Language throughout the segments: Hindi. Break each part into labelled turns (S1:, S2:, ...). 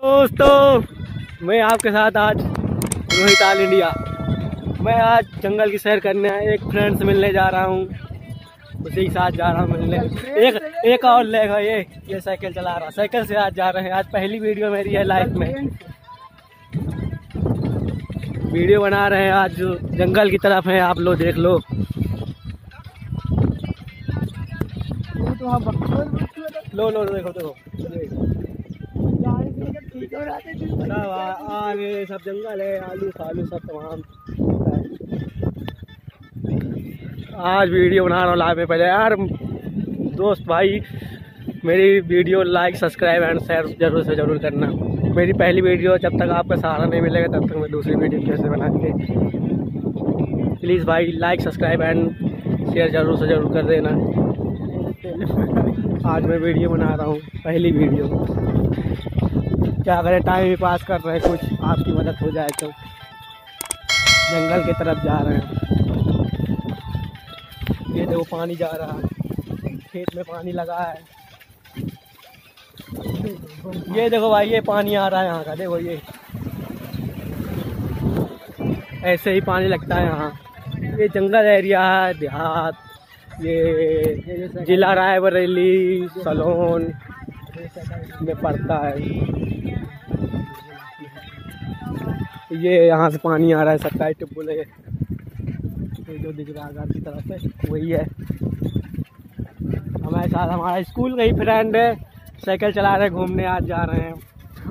S1: दोस्तों मैं आपके साथ आज रोहित ऑल इंडिया। मैं आज जंगल की सैर करने एक फ्रेंड से मिलने जा रहा हूँ, उसी के साथ जा रहा हूँ मिलने। एक और लेगा ये साइकिल चला रहा, साइकिल से आज जा रहे हैं। आज पहली वीडियो मेरी है लाइफ में, वीडियो बना रहे हैं। आज जंगल की तरफ है, आप लोग देख लो। लो देखो आगे सब जंगल है, आलू फालू सब तमाम। आज वीडियो बना रहा हूँ लाइव में। पहले यार दोस्त भाई मेरी video like subscribe and share जरूर से जरूर करना। मेरी पहली वीडियो, जब तक आपका सहारा नहीं मिलेगा तब तक मैं दूसरी वीडियो कैसे बनाएंगे। प्लीज़ भाई लाइक सब्सक्राइब एंड शेयर जरूर से जरूर कर देना। आज मैं वीडियो बना रहा हूँ, पहली वीडियो। क्या करें, टाइम ही पास कर रहे हैं, कुछ आपकी मदद हो जाए तो। जंगल की तरफ जा रहे हैं। ये देखो पानी जा रहा है, खेत में पानी लगा है। ये देखो भाई, ये पानी आ रहा है यहाँ का, देखो ये ऐसे ही पानी लगता है यहाँ। ये जंगल एरिया है, देहात। ये जिला रायबरेली सलोन में पड़ता है। ये यहाँ से पानी आ रहा है, सरकारी टिब्बुल है। ये जो दिख रहा है घर की तरफ से वही है। हमारे साथ हमारा स्कूल का ही फ्रेंड है, साइकिल चला रहे, घूमने आज जा रहे हैं।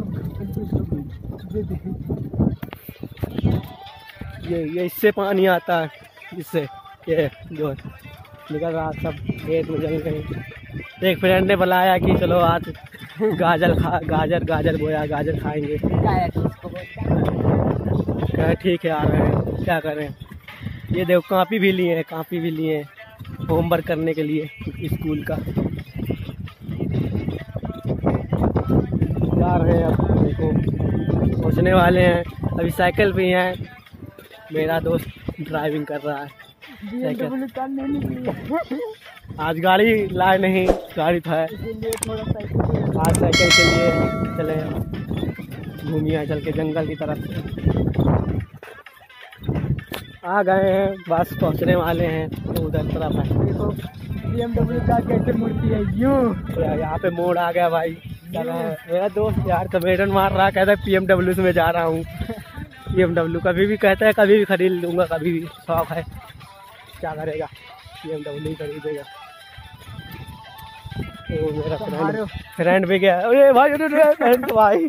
S1: ये इससे पानी आता है, इससे ये जो निकल रहा सब खेत में जल गए। एक फ्रेंड ने बुलाया कि चलो आज गाजर बोया, गाजर खाएंगे। क्या ठीक है, आ रहे हैं, क्या करें। ये देखो कापी भी लिए हैं होमवर्क करने के लिए स्कूल का। जा रहे हैं अब, देखो पहुँचने वाले हैं। अभी साइकिल भी है, मेरा दोस्त ड्राइविंग कर रहा है साइकिल। आज गाड़ी लाए नहीं, गाड़ी था आज साइकिल के लिए चले घूमिए चल के जंगल की तरफ। आ गए हैं, बस पहुंचने वाले हैं, तो उधर तरफ है। देखो BMW का कैसे मुड़ती है यूं। यहाँ पे मोड़ आ गया भाई। मेरा दोस्त यार कमेडन मार रहा, कहता है BMW से मैं जा रहा हूँ। BMW कभी भी कहता है, कभी भी खरीद लूँगा, कभी भी शौक है। क्या करेगा, BMW खरीदेगा। तो मेरा फ्रेंड भी गया। अरे भाई, फ्रेंड भाई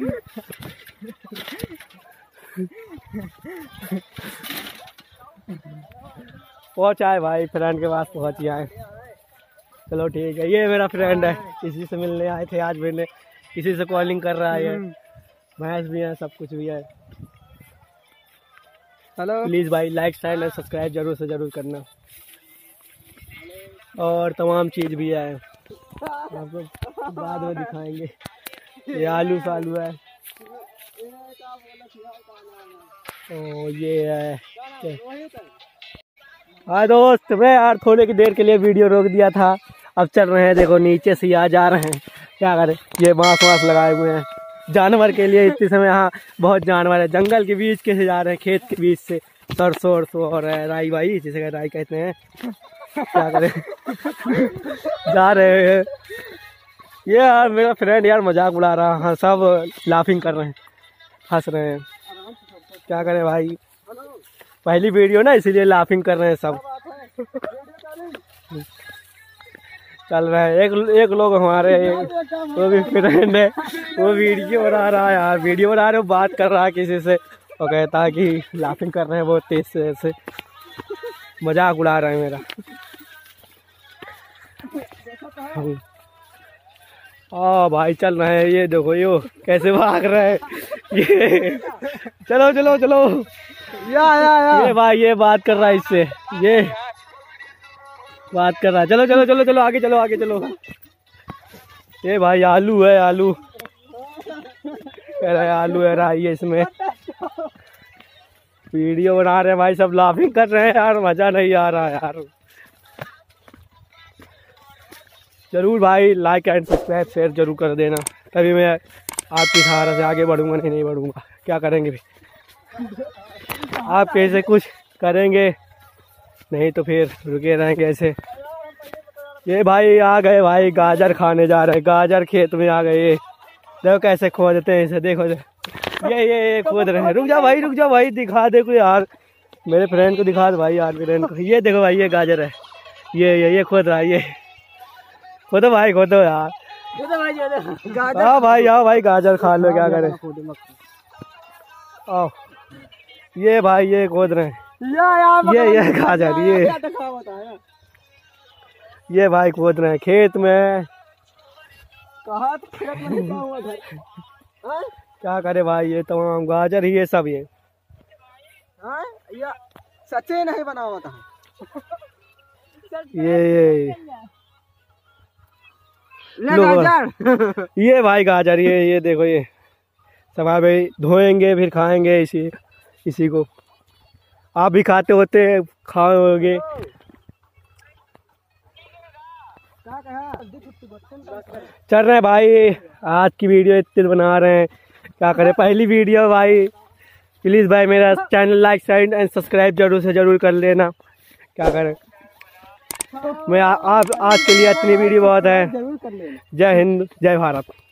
S1: पहुँच आए भाई, फ्रेंड के पास पहुँच आए। चलो ठीक है, ये मेरा फ्रेंड है, किसी से मिलने आए थे आज। मैंने किसी से कॉलिंग कर रहा है, भैंस भी है, सब कुछ भी है। हेलो प्लीज़ भाई लाइक शेयर एंड सब्सक्राइब जरूर से जरूर करना, और तमाम चीज़ भी है, आपको बाद में दिखाएंगे। ये आलू सालू है, और ये है। हाँ दोस्त, मैं यार थोड़ी की देर के लिए वीडियो रोक दिया था, अब चल रहे हैं। देखो नीचे से आ जा रहे हैं, क्या करें। ये बांस लगाए हुए हैं जानवर के लिए। इतने समय यहाँ बहुत जानवर है, जंगल के बीच कैसे जा रहे हैं, खेत के बीच से। सरसों और राई भाई, जिसे राई कहते हैं, क्या करें जा रहे हैं। ये यार मेरा फ्रेंड यार मजाक उड़ा रहा है, सब लाफिंग कर रहे हैं, हंस रहे हैं। क्या करें भाई, पहली वीडियो ना, इसीलिए लाफिंग कर रहे हैं सब। चल रहा है। एक लोग हमारे, वो भी फ्रेंड है, वो वीडियो बना रहा है यार, वीडियो बना रहे हो, बात कर रहा है किसी से, और कहता है कि लाफिंग कर रहे हैं बहुत तेज से, ऐसे मजाक उड़ा रहे हैं मेरा। भाई चल रहे हैं, ये देखो यो कैसे भाग रहे हैं। ये चलो या। ये भाई ये बात कर रहा है इससे, ये बात कर रहा है। चलो आगे चलो। ये भाई आलू है, आलू कह रहा है, आलू है राई है इसमें। वीडियो बना रहे हैं भाई, सब लाफिंग कर रहे हैं यार, मजा नहीं आ रहा यार। जरूर भाई लाइक एंड सब्सक्राइब शेयर जरूर कर देना, तभी मैं आपकी सहारा से आगे बढ़ूंगा, नहीं बढ़ूंगा, क्या करेंगे फिर। आप कैसे कुछ करेंगे, नहीं तो फिर रुके रहेंगे ऐसे। ये भाई आ गए भाई, गाजर खाने जा रहे हैं, गाजर खेत में आ गए। देखो कैसे खोदते हैं इसे, देखो ये खोद रहे हैं। रुक जा भाई दिखा दे को यार, मेरे फ्रेंड को दिखा दे भाई यार, फ्रेंड को। ये देखो भाई, ये गाजर है, ये खोद रहा है, ये खोदो भाई, खोदो यार। हाँ भाई आओ भाई, गाजर खा लो, क्या करें। आओ, ये भाई ये खोद रहे हैं, ये गाजर, ये भाई खोद रहे हैं खेत में। कहाँ खेत में हुआ घर? क्या करे भाई, ये तमाम गाजर ही ये सब ये
S2: सच्चे नहीं बना हुआ था।
S1: ये ये भाई गाजर, ये देखो, ये सब भाई धोएंगे फिर खाएंगे इसी को। आप भी खाते होते खाओगे। चल रहे हैं भाई, आज की वीडियो इतनी बना रहे हैं, क्या करें, पहली वीडियो भाई। प्लीज़ भाई मेरा channel like share and subscribe जरूर से जरूर कर लेना, क्या करें। मैं आप आज के लिए इतनी वीडियो बहुत है। जय हिंद, जय भारत।